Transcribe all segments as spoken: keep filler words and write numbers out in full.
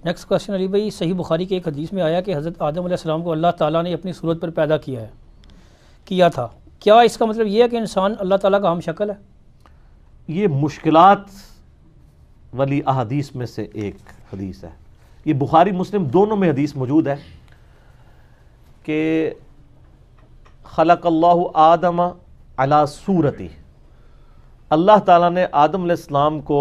Next question علی بھائی، صحیح بخاری کے ایک حدیث میں آیا کہ حضرت آدم علیہ السلام کو اللہ تعالیٰ نے اپنی صورت پر پیدا کیا ہے کیا تھا، کیا اس کا مطلب یہ ہے کہ انسان اللہ تعالیٰ کا ہم شکل ہے؟ یہ مشکلات والی احادیث میں سے ایک حدیث ہے، یہ بخاری مسلم دونوں میں حدیث موجود ہے کہ خلق اللہ آدم علی صورتی، اللہ تعالیٰ نے آدم علیہ السلام کو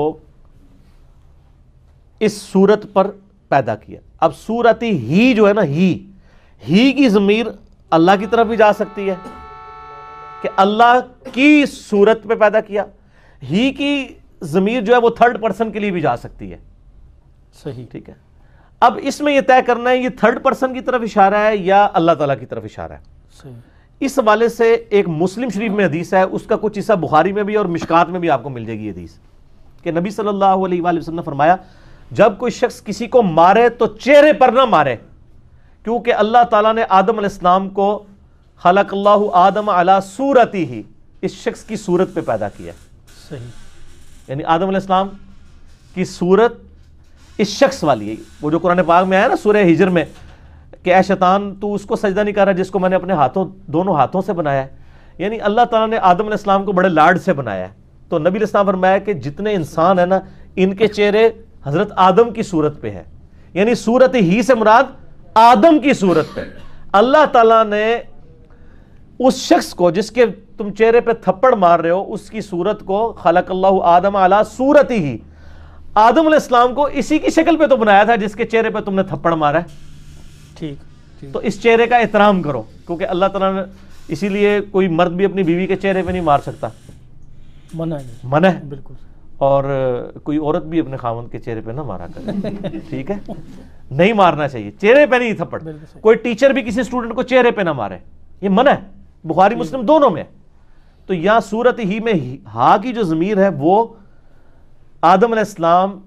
اس صورت پر پیدا کیا۔ اب صورتی ہی جو ہے نا، ہی ہی کی ضمیر اللہ کی طرف بھی جا سکتی ہے کہ اللہ کی صورت پہ پیدا کیا، ہی کی ضمیر جو ہے وہ تھرڈ پرسن کے لیے بھی جا سکتی ہے۔ صحیح، ٹھیک ہے، اب اس میں یہ طے کرنا ہے یہ تھرڈ پرسن کی طرف اشارہ ہے یا اللہ تعالیٰ کی طرف اشارہ ہے۔ صحیح، اس حوالے سے ایک مسلم شریف میں حدیث ہے، اس کا کچھ حصہ بخاری میں بھی اور مشکات میں بھی آپ کو مل جائے گی حدیث، کہ نبی صلی اللہ علیہ وآلہ وسلم نے فرمایا جب کوئی شخص کسی کو مارے تو چہرے پر نہ مارے، کیونکہ اللہ تعالیٰ نے آدم علیہ السلام کو خلق اللہ آدم علی صورتی ہی، اس شخص کی صورت پہ پیدا کیا۔ صحیح، یعنی آدم علیہ السلام کی صورت اس شخص والی ہے، وہ جو قرآن پاک میں آیا نا سورہ ہجر میں کہ اے شیطان تو اس کو سجدہ نہیں کر رہا جس کو میں نے اپنے ہاتھوں دونوں ہاتھوں سے بنایا ہے، یعنی اللہ تعالیٰ نے آدم علیہ السلام کو بڑے لاڈ سے بنایا ہے۔ تو نبی علیہ السلام فرمایا کہ جتنے انسان ہیں نا ان کے چہرے حضرت آدم کی صورت پہ ہے، یعنی صورت ہی سے مراد آدم کی صورت پہ۔ اللہ تعالیٰ نے اس شخص کو جس کے تم چہرے پہ تھپڑ مار رہے ہو اس کی صورت کو خلق اللہ آدم علی صورت ہی، آدم علیہ السلام کو اسی کی شکل پہ تو بنایا تھا جس کے چہرے پہ تم نے تھپڑ مارا ہے۔ ٹھیک، تو اس چہرے کا احترام کرو، کیونکہ اللہ تعالیٰ نے اسی لیے کوئی مرد بھی اپنی بیوی کے چہرے پہ نہیں مار سکتا، منع ہے، منع ہے، بالکل، اور کوئی عورت بھی اپنے خاوند کے چہرے پہ نہ مارا کرے، ٹھیک ہے، نہیں مارنا چاہیے، چہرے پہ نہیں تھپڑ۔ کوئی ٹیچر بھی کسی اسٹوڈنٹ کو چہرے پہ نہ مارے، یہ منع ہے، بخاری مسلم دونوں میں۔ تو یہاں صورت ہی میں ہا کی جو ضمیر ہے وہ آدم علیہ السلام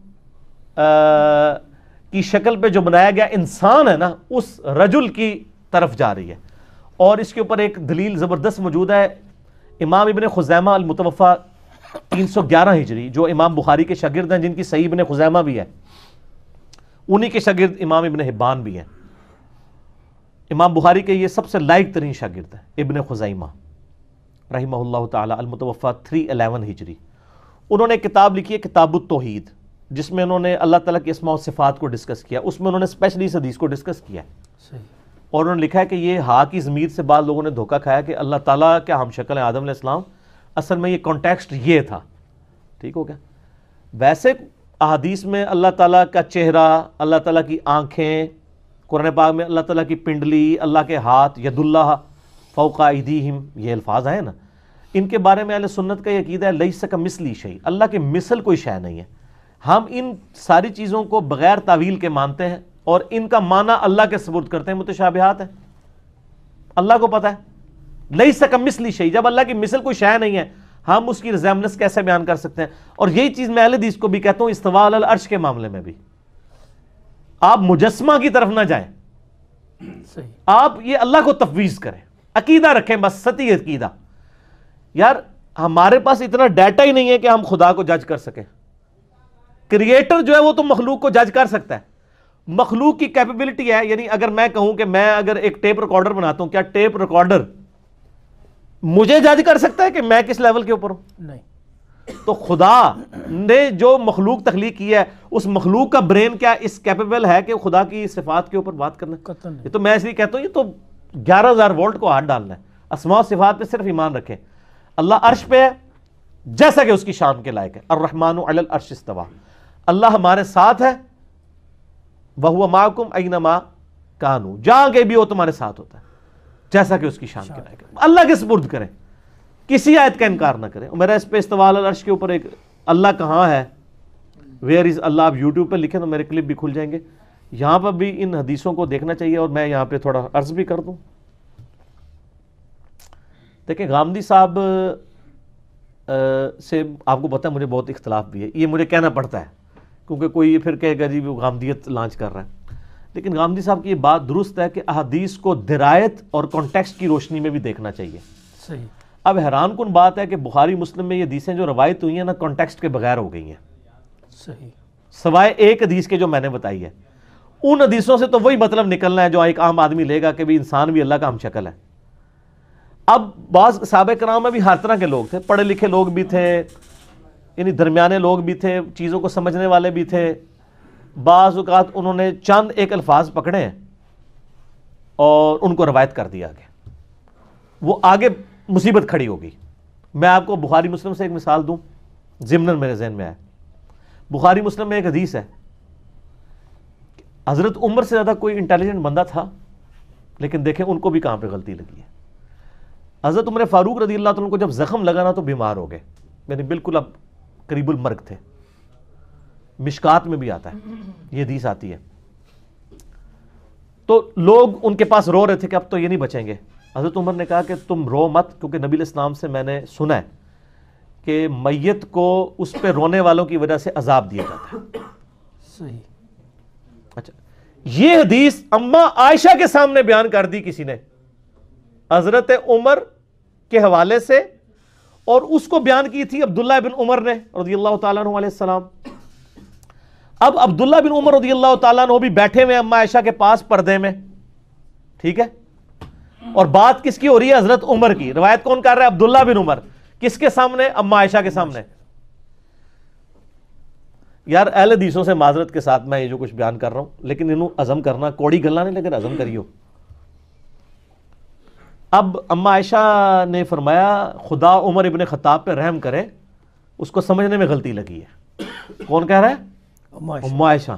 کی شکل پہ جو بنایا گیا انسان ہے نا اس رجل کی طرف جا رہی ہے، اور اس کے اوپر ایک دلیل زبردست موجود ہے۔ امام ابن خزیمہ المتوفہ تین سو گیارہ ہجری، جو امام بخاری کے شاگرد ہیں، جن کی صحیح ابن خزیمہ بھی ہے، انہی کے شاگرد امام ابن حبان بھی ہیں۔ امام بخاری کے یہ سب سے لائق ترین شاگرد ہیں ابن خزیمہ رحمہ اللہ تعالی، المتوفہ تین سو الیون ہجری۔ انہوں نے کتاب لکھی ہے کتاب التوحید، جس میں انہوں نے اللہ تعالیٰ کی اسماء و صفات کو ڈسکس کیا، اس میں انہوں نے اسپیشلی اس حدیث کو ڈسکس کیا ہے۔ صحیح، اور انہوں نے لکھا ہے کہ یہ ہا کی ضمیر سے بعض لوگوں نے دھوکہ کھایا کہ اللہ تعالیٰ کیا ہم شکل ہیں آدم علیہ السلام، اصل میں یہ کانٹیکسٹ یہ تھا، ٹھیک ہو گیا۔ ویسے احادیث میں اللہ تعالیٰ کا چہرہ، اللہ تعالیٰ کی آنکھیں، قرآن پاک میں اللہ تعالیٰ کی پنڈلی، اللہ کے ہاتھ، ید اللہ فوق ایدیہم، یہ الفاظ ہیں نا، ان کے بارے میں اہل سنت کا یہ عقیدہ ہے لیس کمثلہ شیء، اللہ کے مثل کوئی شے نہیں ہے۔ ہم ان ساری چیزوں کو بغیر تعویل کے مانتے ہیں اور ان کا معنی اللہ کے سپرد کرتے ہیں، متشابہات ہیں، اللہ کو پتہ ہے لیس کمثلہ شیء، جب اللہ کی مثل کوئی شے نہیں ہے ہم اس کی ریزیمبلنس کیسے بیان کر سکتے ہیں؟ اور یہی چیز میں اہل حدیث کو بھی کہتا ہوں استواء علی العرش کے معاملے میں بھی، آپ مجسمہ کی طرف نہ جائیں، صحیح، آپ یہ اللہ کو تفویض کریں، عقیدہ رکھیں، بس سطحی عقیدہ۔ یار ہمارے پاس اتنا ڈیٹا ہی نہیں ہے کہ ہم خدا کو جج کر سکیں۔ کریٹر جو ہے وہ تو مخلوق کو جج کر سکتا ہے، مخلوق کی کیپیبلٹی ہے، یعنی اگر میں کہوں کہ میں اگر ایک ٹیپ ریکارڈر بناتا ہوں، کیا ٹیپ ریکارڈر مجھے جج کر سکتا ہے کہ میں کس لیول کے اوپر ہوں؟ نہیں۔ تو خدا نے جو مخلوق تخلیق کی ہے اس مخلوق کا برین کیا اس کیپیبل ہے کہ خدا کی صفات کے اوپر بات کرنا؟ قطعاً نہیں۔ یہ تو میں اس لیے کہتا ہوں یہ تو گیارہ ہزار وولٹ کو ہاتھ ڈالنا ہے۔ اسماء و صفات پہ صرف ایمان رکھیں، اللہ عرش پہ ہے جیسا کہ اس کی شان کے لائق ہے، الرحمن علی العرش استویٰ، اللہ ہمارے ساتھ ہے، وَهُوَ مَعَكُمْ أَيْنَمَا كَانُوا، جہاں کہ بھی وہ تمہارے ساتھ ہوتا ہے جیسا کہ اس کی شان کے لائق ہے۔ اللہ کے سپرد کریں، کسی آیت کا انکار نہ کریں۔ میرا اس پہ استواء علی العرش کے اوپر ایک اللہ کہاں ہے، ویئر از اللہ، آپ یوٹیوب پہ لکھیں تو میرے کلپ بھی کھل جائیں گے، یہاں پر بھی ان حدیثوں کو دیکھنا چاہیے۔ اور میں یہاں پہ تھوڑا عرض بھی کر دوں، دیکھیں غامدی صاحب سے آپ کو پتہ ہے مجھے بہت اختلاف بھی ہے، یہ مجھے کہنا پڑتا ہے کیونکہ کوئی پھر کہے گا جی وہ غامدیت لانچ کر رہا ہے، لیکن غامدی صاحب کی یہ بات درست ہے کہ احادیث کو درایت اور کانٹیکسٹ کی روشنی میں بھی دیکھنا چاہیے۔ صحیح۔ اب حیران کن بات ہے کہ بخاری مسلم میں یہ حدیثیں جو روایت ہوئی ہیں نا کانٹیکسٹ کے بغیر ہو گئی ہیں، صحیح، سوائے ایک حدیث کے جو میں نے بتائی ہے، ان حدیثوں سے تو وہی مطلب نکلنا ہے جو ایک عام آدمی لے گا کہ بھی انسان بھی اللہ کا ہم شکل ہے۔ اب بعض صحابہ کرام میں بھی ہر طرح کے لوگ تھے، پڑھے لکھے لوگ بھی تھے، یعنی درمیانے لوگ بھی تھے، چیزوں کو سمجھنے والے بھی تھے۔ بعض اوقات انہوں نے چند ایک الفاظ پکڑے ہیں اور ان کو روایت کر دیا آگے، وہ آگے مصیبت کھڑی ہوگی۔ میں آپ کو بخاری مسلم سے ایک مثال دوں، ضمناً میرے ذہن میں آیا۔ بخاری مسلم میں ایک حدیث ہے، حضرت عمر سے زیادہ کوئی انٹیلیجنٹ بندہ تھا، لیکن دیکھیں ان کو بھی کہاں پہ غلطی لگی ہے۔ حضرت عمر فاروق رضی اللہ عنہ کو جب زخم لگا نا تو بیمار ہو گئے، یعنی بالکل اب قریب المرگ تھے۔ مشکات میں بھی آتا ہے، یہ حدیث آتی ہے۔ تو لوگ ان کے پاس رو رہے تھے کہ اب تو یہ نہیں بچیں گے۔ حضرت عمر نے کہا کہ تم رو مت، کیونکہ نبی علیہ السلام سے میں نے سنا ہے کہ میت کو اس پہ رونے والوں کی وجہ سے عذاب دیا جاتا ہے۔ صحیح۔ اچھا، یہ حدیث اما عائشہ کے سامنے بیان کر دی کسی نے حضرت عمر کے حوالے سے، اور اس کو بیان کی تھی عبداللہ بن عمر نے رضی اللہ تعالیٰ عنہ علیہ السلام۔ اب عبداللہ بن عمر رضی اللہ تعالیٰ عنہ بھی بیٹھے ہوئے اما عائشہ کے پاس پردے میں، ٹھیک ہے، اور بات کس کی ہو رہی ہے؟ حضرت عمر کی۔ روایت کون کر رہا ہے؟ عبداللہ بن عمر۔ کس کے سامنے؟ اما عائشہ کے سامنے۔ یار اہل حدیثوں سے معذرت کے ساتھ میں یہ جو کچھ بیان کر رہا ہوں، لیکن انہوں عزم کرنا کوڑی گلنا نہیں، لیکن عزم کریو۔ اب اما عائشہ نے فرمایا خدا عمر ابن خطاب پہ رحم کرے، اس کو سمجھنے میں غلطی لگی ہے۔ کون کہہ رہا ہے؟ اما عائشہ۔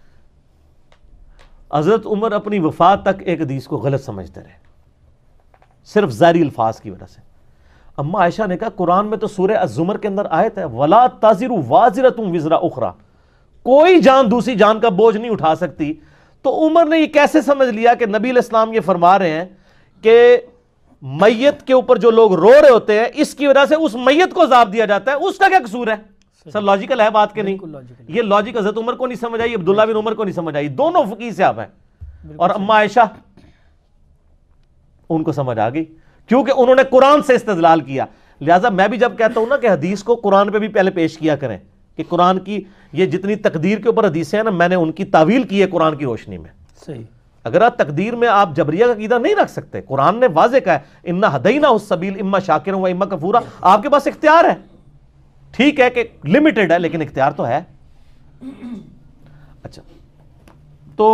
حضرت عمر اپنی وفات تک ایک حدیث کو غلط سمجھتے رہے، صرف ظاہری الفاظ کی وجہ سے۔ اما عائشہ نے کہا قرآن میں تو سورہ الزمر کے اندر آیت ہے وَلَا تَزِرُ وَازِرَةٌ وِزْرَ أُخْرَى، کوئی جان دوسری جان کا بوجھ نہیں اٹھا سکتی۔ تو عمر نے یہ کیسے سمجھ لیا کہ نبی علیہ السلام یہ فرما رہے ہیں کہ میت کے اوپر جو لوگ رو رہے ہوتے ہیں اس کی وجہ سے اس میت کو عذاب دیا جاتا ہے، اس کا کیا قصور ہے؟ سر لاجیکل ہے بات کہ نہیں؟ یہ لاجک حضرت عمر کو نہیں سمجھ آئی، عبداللہ بن عمر کو نہیں سمجھ آئی، دونوں فقیہ صاحب ہیں، اور اما عائشہ ان کو سمجھ آ گئی، کیونکہ انہوں نے قرآن سے استدلال کیا۔ لہٰذا میں بھی جب کہتا ہوں نا کہ حدیث کو قرآن پہ بھی پہلے پیش کیا کریں، کہ قرآن کی یہ جتنی تقدیر کے اوپر حدیثیں ہیں نا، میں نے ان کی تعویل کی ہے قرآن کی روشنی میں۔ صحیح۔ اگر آپ تقدیر میں آپ جبریہ کا عقیدہ نہیں رکھ سکتے، قرآن نے واضح کہا ہے اِنَّا ہَدَيْنَاهُ السَّبِيلَ اِمَّا شَاكِرًا وَإِمَّا كَفُورًا، آپ کے پاس اختیار ہے، ٹھیک ہے کہ لمیٹڈ ہے لیکن اختیار تو ہے۔ اچھا، تو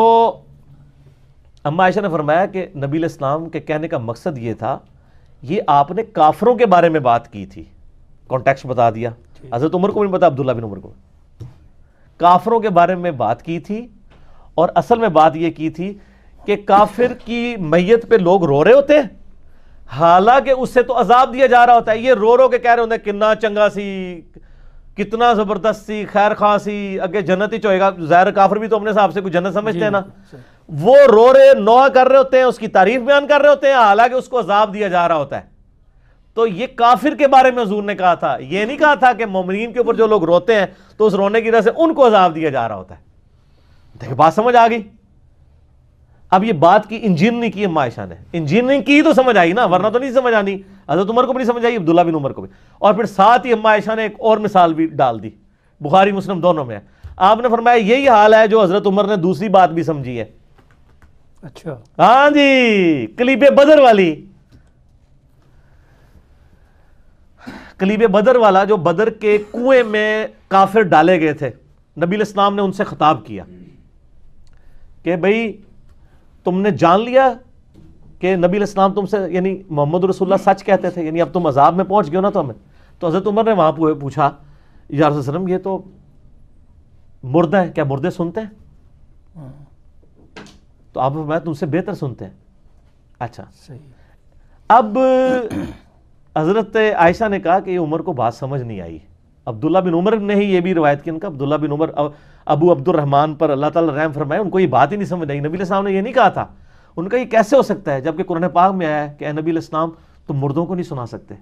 اما عائشہ نے فرمایا کہ نبی علیہ السلام کے کہنے کا مقصد یہ تھا، یہ آپ نے کافروں کے بارے میں بات کی تھی، کانٹیکسٹ بتا دیا، حضرت عمر کو بھی نہیں پتا، عبداللہ بن عمر کو، کافروں کے بارے میں بات کی تھی، اور اصل میں بات یہ کی تھی کہ کافر کی میت پہ لوگ رو رہے ہوتے ہیں، حالانکہ اس سے تو عذاب دیا جا رہا ہوتا ہے۔ یہ رو رو کے کہہ رہے ہوتے ہیں کتنا چنگا سی، کتنا زبردست سی، خیر خواہ سی، اگے جنت ہی چوئے گا۔ ظاہر کافر بھی تو اپنے حساب سے کوئی جنت سمجھتے ہیں نا، وہ رو رہے نوحہ کر رہے ہوتے ہیں، اس کی تعریف بیان کر رہے ہوتے ہیں، حالانکہ اس کو عذاب دیا جا رہا ہوتا ہے۔ تو یہ کافر کے بارے میں حضور نے کہا تھا، یہ نہیں کہا تھا کہ مومنین کے اوپر جو لوگ روتے ہیں تو اس رونے کی وجہ سے ان کو عذاب دیا جا رہا ہوتا ہے۔ دیکھ بات سمجھ آ گئی؟ اب یہ بات کی انجینئرنگ کی اما عائشہ نے، انجینئرنگ کی تو سمجھ آئی نا، ورنہ تو نہیں سمجھ آنی۔ حضرت عمر کو بھی نہیں سمجھ آئی، عبداللہ بن عمر کو بھی۔ اور پھر ساتھ ہی اما عائشہ نے ایک اور مثال بھی ڈال دی، بخاری مسلم دونوں میں ہے۔ آپ نے فرمایا یہی حال ہے جو حضرت عمر نے دوسری بات بھی سمجھی ہے۔ اچھا، ہاں جی، کلیب بدر والی، کلیب بدر والا جو بدر کے کنویں میں کافر ڈالے گئے تھے، نبی علیہ السلام نے ان سے خطاب کیا کہ بھئی تم نے جان لیا کہ نبی علیہ السلام تم سے یعنی محمد رسول اللہ سچ کہتے تھے، یعنی اب تم عذاب میں پہنچ گئے ہو نا تو ہمیں۔ تو حضرت عمر نے وہاں پوچھا یا رسول اللہ علیہ وسلم یہ تو مردہ ہے، کیا مردے سنتے ہیں؟ تو آپ میں تم سے بہتر سنتے ہیں۔ اچھا، اب حضرت عائشہ نے کہا کہ یہ عمر کو بات سمجھ نہیں آئی۔ عبداللہ بن عمر نے ہی یہ بھی روایت کی، ان کا عبداللہ بن عمر ابو عبد الرحمن پر اللہ تعالیٰ رحم فرمائے، ان کو یہ بات ہی نہیں سمجھ آئی۔ نبی علیہ السلام نے یہ نہیں کہا تھا، ان کا یہ کیسے ہو سکتا ہے جبکہ قرآن پاک میں آیا ہے کہ اے نبی علیہ السلام تم مردوں کو نہیں سنا سکتے،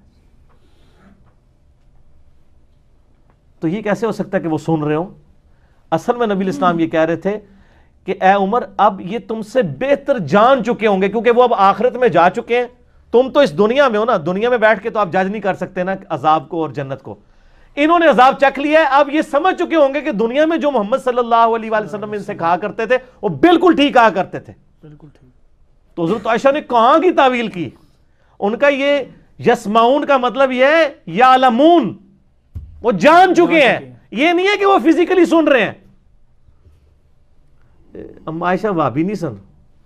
تو یہ کیسے ہو سکتا ہے کہ وہ سن رہے ہوں؟ اصل میں نبی علیہ السلام یہ کہہ رہے تھے کہ اے عمر اب یہ تم سے بہتر جان چکے ہوں گے، کیونکہ وہ اب آخرت میں جا چکے ہیں، تم تو اس دنیا میں ہو نا، دنیا میں بیٹھ کے تو آپ جج نہیں کر سکتے نا عذاب کو اور جنت کو۔ انہوں نے عذاب چکھ لیا ہے. اب یہ سمجھ چکے ہوں گے کہ دنیا میں جو محمد صلی اللہ علیہ وآلہ وسلم ان سے کہا کرتے تھے وہ بالکل ٹھیک کہا کرتے تھے. بالکل ٹھیک. تو حضرت عائشہ نے کہاں کی تعویل کی؟ ان کا یہ یسمعون کا مطلب یہ ہے یعلمون، وہ جان چکے ہیں، یہ نہیں ہے کہ وہ فزیکلی سن رہے ہیں. اما عائشہ وہابی نہیں سن،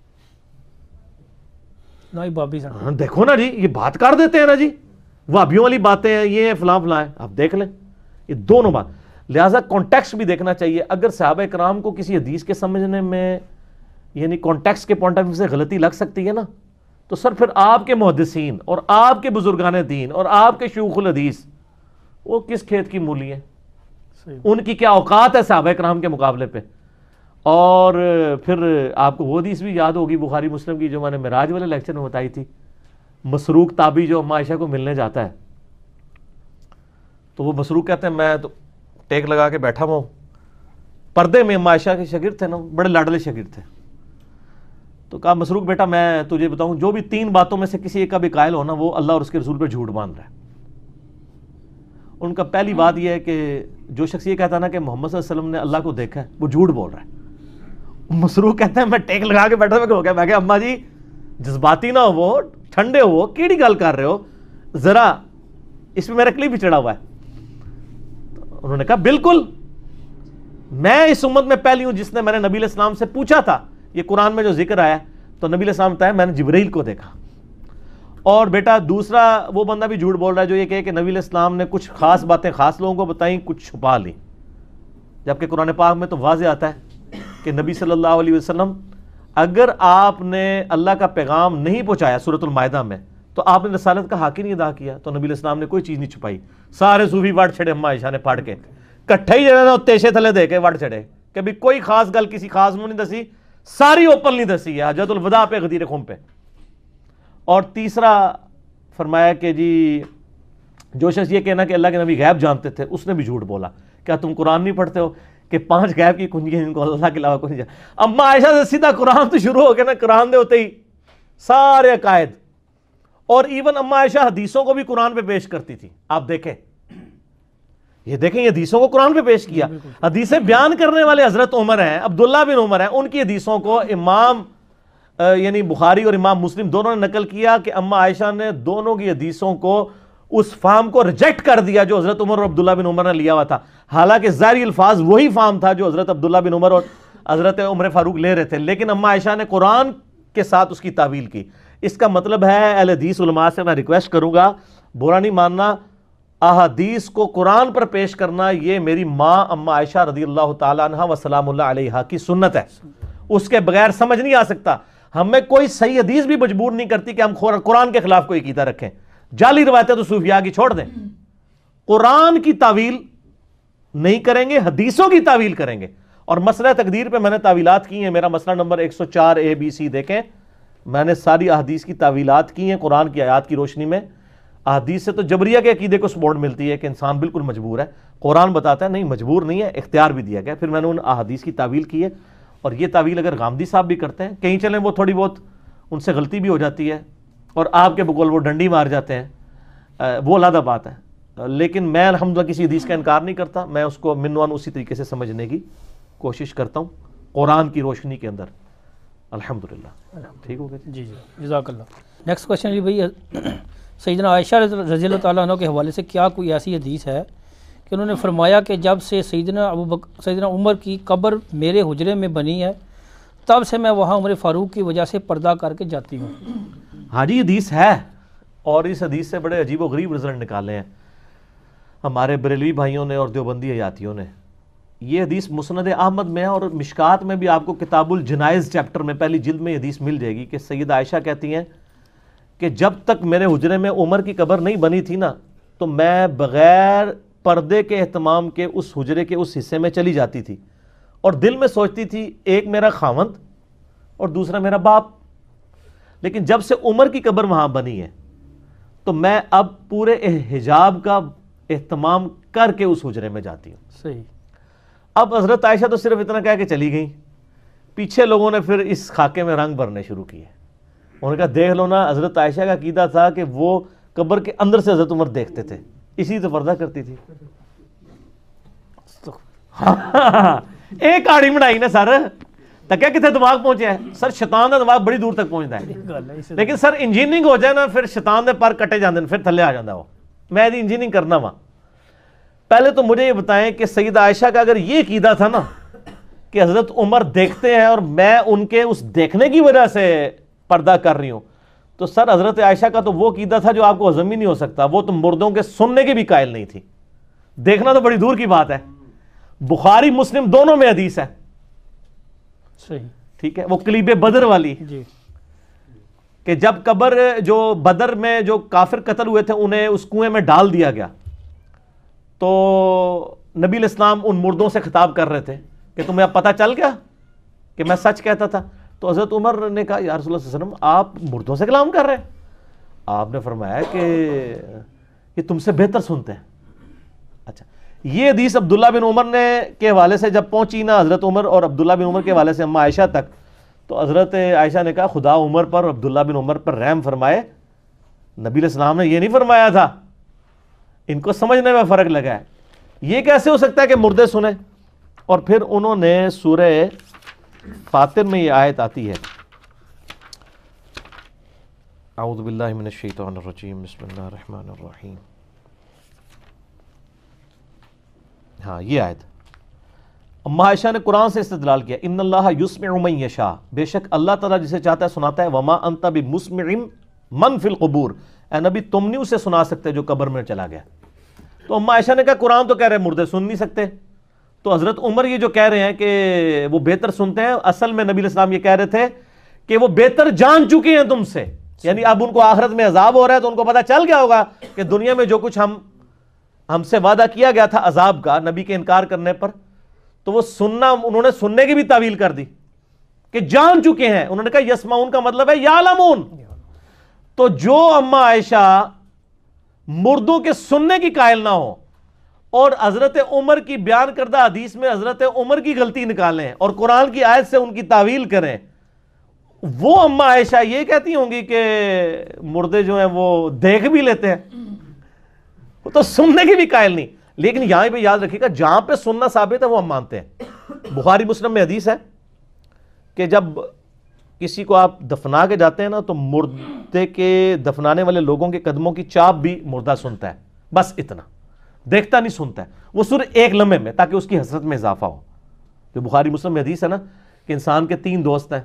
نہیں بابی سن. ہاں دیکھو نا جی، یہ بات کر دیتے ہیں نا جی، وہابیوں والی باتیں ہیں، یہ ہیں فلاں فلاں ہیں. آپ دیکھ لیں یہ دونوں بات. لہٰذا کانٹیکسٹ بھی دیکھنا چاہیے. اگر صحابہ کرام کو کسی حدیث کے سمجھنے میں یعنی کانٹیکسٹ کے پوائنٹ آف ویو سے غلطی لگ سکتی ہے نا، تو سر پھر آپ کے محدثین اور آپ کے بزرگان دین اور آپ کے شیوخ الحدیث وہ کس کھیت کی مولی ہیں؟ ان کی کیا اوقات ہے صحابہ کرام کے مقابلے پہ؟ اور پھر آپ کو وہ حدیث بھی یاد ہوگی بخاری مسلم کی جو میں نے معراج والے لیکچر میں بتائی تھی، مسروق تابی جو اما عائشہ کو ملنے جاتا ہے تو وہ مسروق کہتے ہیں میں تو ٹیک لگا کے بیٹھا ہوا ہوں، پردے میں اما عائشہ کے شاگرد تھے نا، بڑے لاڈلے شاگرد تھے. تو کہا مسروق بیٹا میں تجھے بتاؤں، جو بھی تین باتوں میں سے کسی ایک کا بھی قائل ہونا وہ اللہ اور اس کے رسول پہ جھوٹ باندھ رہا ہے. ان کا پہلی بات یہ ہے کہ جو شخص یہ کہتا نا کہ محمد صلی اللہ علیہ وسلم نے اللہ کو دیکھا ہے وہ جھوٹ بول رہا ہے. مسروق کہتے ہیں میں ٹیک لگا کے بیٹھا ہو گیا. میں کہا اماں جی جذباتی نہ ہو، وہ ٹھنڈے ہو، کیڑی گل کر رہے ہو، ذرا اس میں میرا کلپ بھی چڑھا ہوا ہے. انہوں نے کہا بالکل میں اس امت میں پہلی ہوں جس نے میں نے نبی علیہ السلام سے پوچھا تھا یہ قرآن میں جو ذکر آیا تو نبی علیہ السلام بتایا میں نے جبرائیل کو دیکھا. اور بیٹا دوسرا وہ بندہ بھی جھوٹ بول رہا ہے جو یہ کہے کہ نبی علیہ السلام نے کچھ خاص باتیں خاص لوگوں کو بتائیں، کچھ چھپا لیں، جبکہ قرآن پاک میں تو واضح آتا ہے کہ نبی صلی اللہ علیہ وسلم اگر آپ نے اللہ کا پیغام نہیں پہنچایا سورۃ المائدہ میں تو آپ نے رسالت کا حق ہی نہیں ادا کیا. تو نبی علیہ السلام نے کوئی چیز نہیں چھپائی. سارے صوفی وڑ چھڑے اما عائشہ نے پڑھ کے کٹھے ہی جو تیشے تھلے دے کے وڑ چھڑے کہ بھی کوئی خاص گل کسی خاص میں نہیں دسی، ساری اوپن نہیں دسی ہے حجۃ الوداع پہ غدیر خم پہ. اور تیسرا فرمایا کہ جی جو شخص یہ کہنا کہ اللہ کے نبی غیب جانتے تھے اس نے بھی جھوٹ بولا. کیا تم قرآن نہیں پڑھتے ہو کہ پانچ غیب کی کنجی ہیں جن کو اللہ کے علاوہ کوئی نہیں جانتا؟ اما عائشہ سے سیدھا قرآن تو شروع ہو گیا نا، قرآن دے ہوتے ہی سارے عقائد. اور ایون اما عائشہ حدیثوں کو بھی قرآن پہ پیش کرتی تھی. آپ دیکھیں یہ دیکھیں یہ حدیثوں کو قرآن پہ پیش کیا. حدیثیں بیان کرنے والے حضرت عمر ہیں، عبداللہ بن عمر ہیں، ان کی حدیثوں کو امام یعنی بخاری اور امام مسلم دونوں نے نقل کیا کہ اما عائشہ نے دونوں کی حدیثوں کو اس فام کو ریجیکٹ کر دیا جو حضرت عمر اور عبداللہ بن عمر نے لیا ہوا تھا، حالانکہ ظاہری الفاظ وہی فام تھا جو حضرت عبداللہ بن عمر اور حضرت عمر فاروق لے رہے تھے، لیکن اما عائشہ نے قرآن کے ساتھ اس کی تعویل کی. اس کا مطلب ہے اہل حدیث علماء سے میں ریکویسٹ کروں گا برا نہیں ماننا، احادیث کو قرآن پر پیش کرنا یہ میری ماں اما عائشہ رضی اللہ تعالیٰ عنہ و سلام اللہ علیہا کی سنت ہے، اس کے بغیر سمجھ نہیں آ سکتا. ہمیں کوئی صحیح حدیث بھی مجبور نہیں کرتی کہ ہم قرآن کے خلاف کوئی عقیدہ رکھیں. جعلی روایتیں تو صوفیاء کی چھوڑ دیں، قرآن کی تعویل نہیں کریں گے، حدیثوں کی تعویل کریں گے. اور مسئلہ تقدیر پہ میں نے تعویلات کی ہیں، میرا مسئلہ نمبر ایک سو چار اے بی سی دیکھیں، میں نے ساری احادیث کی تعویلات کی ہیں قرآن کی آیات کی روشنی میں. احادیث سے تو جبریہ کے عقیدے کو سپورٹ ملتی ہے کہ انسان بالکل مجبور ہے، قرآن بتاتا ہے نہیں مجبور نہیں ہے، اختیار بھی دیا گیا. پھر میں نے ان احادیث کی تعویل کی ہے، اور یہ تعویل اگر غامدی صاحب بھی کرتے ہیں کہیں چلیں وہ تھوڑی بہت ان سے غلطی بھی ہو جاتی ہے اور آپ کے بقول وہ ڈنڈی مار جاتے ہیں، وہ علیحدہ بات ہے. لیکن میں الحمدللہ کسی حدیث کا انکار نہیں کرتا، میں اس کو منوان اسی طریقے سے سمجھنے کی کوشش کرتا ہوں قرآن کی روشنی کے اندر. الحمدللہ ٹھیک ہو گیا جی جی جزاک اللہ. نیکسٹ کوشچن جی بھائی، سیدنا عائشہ رضی اللہ تعالیٰ عنہ کے حوالے سے کیا کوئی ایسی حدیث ہے کہ انہوں نے فرمایا کہ جب سے سیدنا ابو بکر سیدنا عمر کی قبر میرے حجرے میں بنی ہے تب سے میں وہاں عمر فاروق کی وجہ سے پردہ کر کے جاتی ہوں؟ ہاں جی حدیث ہے، اور اس حدیث سے بڑے عجیب و غریب رزلٹ نکالے ہیں ہمارے بریلوی بھائیوں نے اور دیوبندی حیاتیوں نے. یہ حدیث مسند احمد میں ہے اور مشکات میں بھی آپ کو کتاب الجنائز چیپٹر میں پہلی جلد میں حدیث مل جائے گی کہ سیدہ عائشہ کہتی ہیں کہ جب تک میرے حجرے میں عمر کی قبر نہیں بنی تھی نا تو میں بغیر پردے کے اہتمام کے اس حجرے کے اس حصے میں چلی جاتی تھی اور دل میں سوچتی تھی ایک میرا خاوند اور دوسرا میرا باپ، لیکن جب سے عمر کی قبر وہاں بنی ہے تو میں اب پورے حجاب کا اہتمام کر کے اس حجرے میں جاتی ہوں. صحیح. اب حضرت عائشہ تو صرف اتنا کہہ کے چلی گئیں، پیچھے لوگوں نے پھر اس خاکے میں رنگ بھرنے شروع کیے. انہوں نے کہا دیکھ لو نا، حضرت عائشہ کا عقیدہ تھا کہ وہ قبر کے اندر سے حضرت عمر دیکھتے تھے، اسی تو پردہ کرتی تھی. ایک کہاڑی بنائی نا سر تکیا کتنے دماغ پہنچیا ہے سر شیطان کا دماغ بڑی دور تک پہنچتا ہے لیکن سر انجینئرنگ ہو جائے نا پھر شیطان دے پر کٹے جاندے پھر تھلے آ جاتا وہ میں دی انجینئرنگ کرنا وا پہلے تو مجھے یہ بتائیں کہ سیدہ عائشہ کا اگر یہ عقیدہ تھا نا کہ حضرت عمر دیکھتے ہیں اور میں ان کے اس دیکھنے کی وجہ سے پردہ کر رہی ہوں تو سر حضرت عائشہ کا تو وہ عقیدہ تھا جو آپ کو ہضم ہی نہیں ہو سکتا وہ تو مردوں کے سننے کے بھی قائل نہیں تھی دیکھنا تو بڑی دور کی بات ہے بخاری مسلم دونوں میں حدیث ہے صحیح ٹھیک ہے وہ کلیب بدر والی جی کہ جب قبر جو بدر میں جو کافر قتل ہوئے تھے انہیں اس کنویں میں ڈال دیا گیا تو نبی علیہ السلام ان مردوں سے خطاب کر رہے تھے کہ تمہیں اب پتہ چل گیا کہ میں سچ کہتا تھا تو حضرت عمر نے کہا یا رسول اللہ صلی اللہ علیہ وسلم آپ مردوں سے کلام کر رہے ہیں آپ نے فرمایا کہ یہ تم سے بہتر سنتے ہیں اچھا یہ حدیث عبداللہ بن عمر نے کے حوالے سے جب پہنچی نا حضرت عمر اور عبداللہ بن عمر کے حوالے سے اما عائشہ تک تو حضرت عائشہ نے کہا خدا عمر پر اور عبداللہ بن عمر پر رحم فرمائے نبی علیہ السلام نے یہ نہیں فرمایا تھا ان کو سمجھنے میں فرق لگا ہے یہ کیسے ہو سکتا ہے کہ مردے سنیں اور پھر انہوں نے سورہ فاطر میں یہ آیت آتی ہے اعوذ باللہ من الشیطان الرجیم بسم اللہ الرحمن الرحیم ہاں یہ آیت اما عائشہ نے قرآن سے استدلال کیا ان اللہ یسمع من یشاء بے شک اللہ تعالیٰ جسے چاہتا ہے سناتا ہے وما انت بمسمع من فی القبور اے نبی تم نہیں اسے سنا سکتے جو قبر میں چلا گیا تو اما عائشہ نے کہا قرآن تو کہہ رہے مردے سن نہیں سکتے تو حضرت عمر یہ جو کہہ رہے ہیں کہ وہ بہتر سنتے ہیں اصل میں نبی علیہ السلام یہ کہہ رہے تھے کہ وہ بہتر جان چکے ہیں تم سے یعنی اب ان کو آخرت میں عذاب ہو رہا ہے تو ان کو پتہ چل گیا ہوگا کہ دنیا میں جو کچھ ہم ہم سے وعدہ کیا گیا تھا عذاب کا نبی کے انکار کرنے پر تو وہ سننا انہوں نے سننے کی بھی تعویل کر دی کہ جان چکے ہیں انہوں نے کہا یسمعون کا مطلب ہے یعلمون تو جو اما عائشہ مردوں کے سننے کی قائل نہ ہو اور حضرت عمر کی بیان کردہ حدیث میں حضرت عمر کی غلطی نکالیں اور قرآن کی آیت سے ان کی تعویل کریں وہ اما عائشہ یہ کہتی ہوں گی کہ مردے جو ہیں وہ دیکھ بھی لیتے ہیں وہ تو سننے کی بھی قائل نہیں لیکن یہاں پہ یاد رکھیے گا جہاں پہ سننا ثابت ہے وہ ہم مانتے ہیں بخاری مسلم میں حدیث ہے کہ جب کسی کو آپ دفنا کے جاتے ہیں نا تو مردے کے دفنانے والے لوگوں کے قدموں کی چاپ بھی مردہ سنتا ہے بس اتنا دیکھتا نہیں سنتا ہے وہ صرف ایک لمحے میں تاکہ اس کی حسرت میں اضافہ ہو جو بخاری مسلم میں حدیث ہے نا کہ انسان کے تین دوست ہیں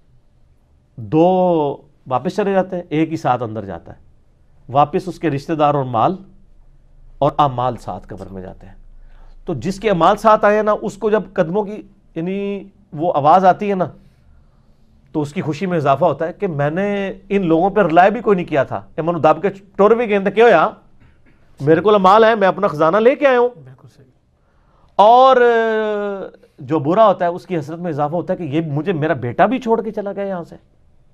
دو واپس چلے جاتے ہیں ایک ہی ساتھ اندر جاتا ہے واپس اس کے رشتہ دار اور مال اور اعمال ساتھ قبر میں جاتے ہیں تو جس کے اعمال ساتھ آئے نا اس کو جب قدموں کی یعنی وہ آواز آتی ہے نا تو اس کی خوشی میں اضافہ ہوتا ہے کہ میں نے ان لوگوں پہ رلائے بھی کوئی نہیں کیا تھا کہ منو دب کے ٹور بھی گئے کیا ہویا میرے کو مال ہے میں اپنا خزانہ لے کے آیا ہوں بالکل صحیح اور جو برا ہوتا ہے اس کی حسرت میں اضافہ ہوتا ہے کہ یہ مجھے میرا بیٹا بھی چھوڑ کے چلا گیا یہاں سے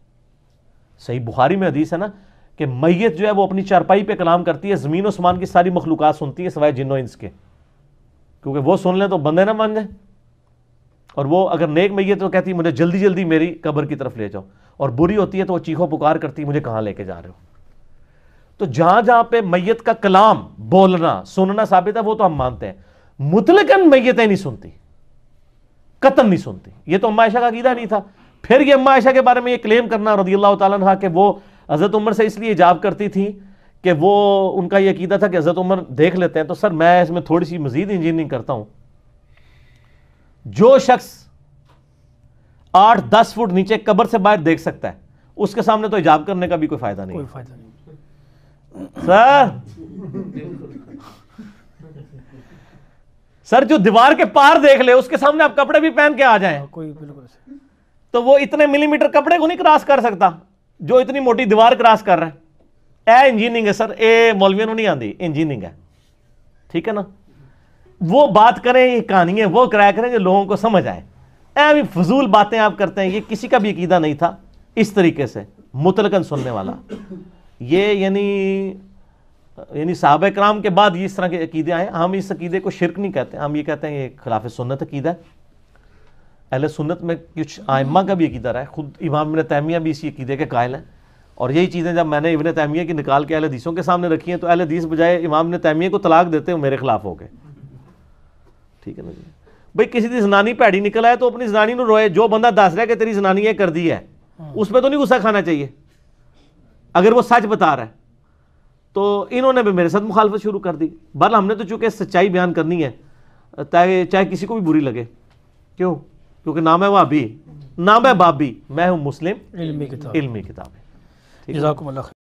صحیح بخاری میں حدیث ہے نا کہ میت جو ہے وہ اپنی چارپائی پہ کلام کرتی ہے زمین و اسمان کی ساری مخلوقات سنتی ہے سوائے جن و انس کے کیونکہ وہ سن لیں تو بندے نہ مان جائیں اور وہ اگر نیک میت تو کہتی ہے مجھے جلدی جلدی میری قبر کی طرف لے جاؤ اور بری ہوتی ہے تو وہ چیخو پکار کرتی ہے مجھے کہاں لے کے جا رہے ہو تو جہاں جہاں پہ میت کا کلام بولنا سننا ثابت ہے وہ تو ہم مانتے ہیں مطلقاً میتیں نہیں سنتی قطعاً نہیں سنتی یہ تو اما عائشہ کا عقیدہ نہیں تھا پھر یہ اما عائشہ کے بارے میں یہ کلیم کرنا رضی اللہ تعالیٰ عنہ کہ وہ حضرت عمر سے اس لیے حجاب کرتی تھی کہ وہ ان کا یہ عقیدہ تھا کہ حضرت عمر دیکھ لیتے ہیں تو سر میں اس میں تھوڑی سی مزید انجینئرنگ کرتا ہوں جو شخص آٹھ دس فٹ نیچے قبر سے باہر دیکھ سکتا ہے اس کے سامنے تو حجاب کرنے کا بھی کوئی فائدہ نہیں کوئی فائدہ نہیں سر سر جو دیوار کے پار دیکھ لے اس کے سامنے آپ کپڑے بھی پہن کے آ جائیں کوئی بالکل صحیح تو وہ اتنے ملی میٹر کپڑے کو نہیں کراس کر سکتا جو اتنی موٹی دیوار کراس کر رہا ہے اے انجینئرنگ ہے سر اے مولویوں نہیں آندی انجینئرنگ ہے ٹھیک ہے نا وہ بات کریں یہ کہانی ہے وہ کرایا کریں جو لوگوں کو سمجھ آئے اے بھی فضول باتیں آپ کرتے ہیں یہ کسی کا بھی عقیدہ نہیں تھا اس طریقے سے مطلقاً سننے والا یہ یعنی یعنی صحابہ کرام کے بعد یہ اس طرح کے عقیدے آئے ہم اس عقیدے کو شرک نہیں کہتے ہم یہ کہتے ہیں یہ خلاف سنت عقیدہ ہے اہل سنت میں کچھ ائمہ کا بھی عقیدہ رہا ہے خود امام ابن تیمیہ بھی اسی عقیدے کے قائل ہیں اور یہی چیزیں جب میں نے ابن تیمیہ کی نکال کے اہل حدیثوں کے سامنے رکھی ہیں تو اہل حدیث بجائے امام ابن تیمیہ کو طلاق دیتے ہیں میرے خلاف ہو گئے ٹھیک ہے نا جی بھئی کسی دی زنانی پیڑی نکل آئے تو اپنی زنانی نو روئے، جو بندہ دس رہا ہے کہ تیری زنانی یہ کر دی ہے اس پہ تو نہیں غصہ کھانا چاہیے اگر وہ سچ بتا رہا ہے. تو انہوں نے بھی میرے ساتھ مخالفت شروع کر دی. بہرحال ہم نے تو چونکہ سچائی بیان کرنی ہے تاکہ چاہے کسی کو بھی بری لگے. کیوں؟ کیونکہ نام ہے وہابی، نام ہے بابی، میں ہوں مسلم علمی کتاب. علمی کتاب ہے. جزاکم اللہ خیر.